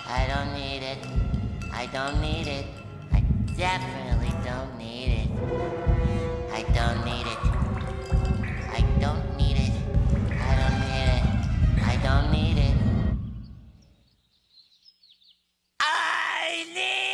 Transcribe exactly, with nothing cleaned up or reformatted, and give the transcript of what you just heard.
I don't need it. I don't need it. I definitely don't need it. I don't need it. I don't need it. I don't need it. I don't need it. I need